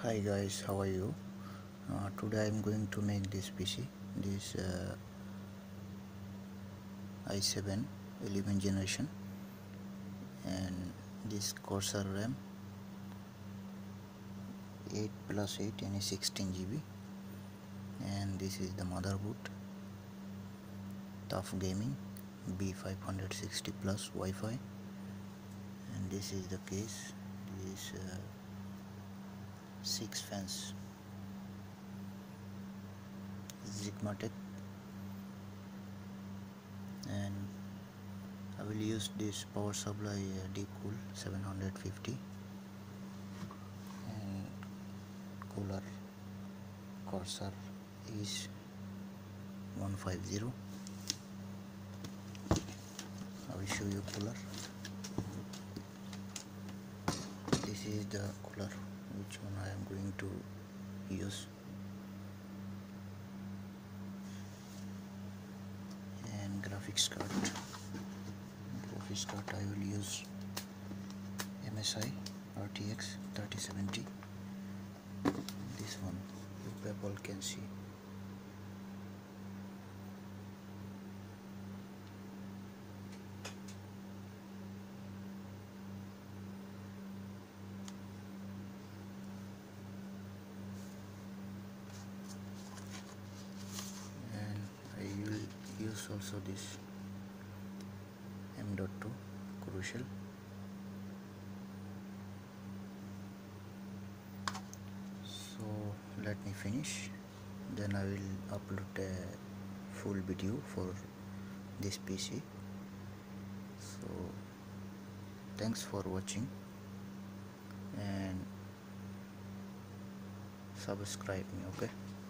Hi guys, how are you? Today I'm going to make this PC, this i7 11 generation, and this Corsair RAM 8 plus 8 and 16 GB, and this is the motherboard TUF Gaming B560 plus Wi-Fi, and this is the case. This 6 fans Sigmatech, and I will use this power supply Deepcool 750 and cooler Corsair is 150. I will show you cooler. This is the cooler which one I am going to use, and graphics card I will use MSI RTX 3070. This one you people can see. And I will use also this M.2 Crucial. So let me finish, then I will upload a full video for this PC. So thanks for watching and subscribe me, okay?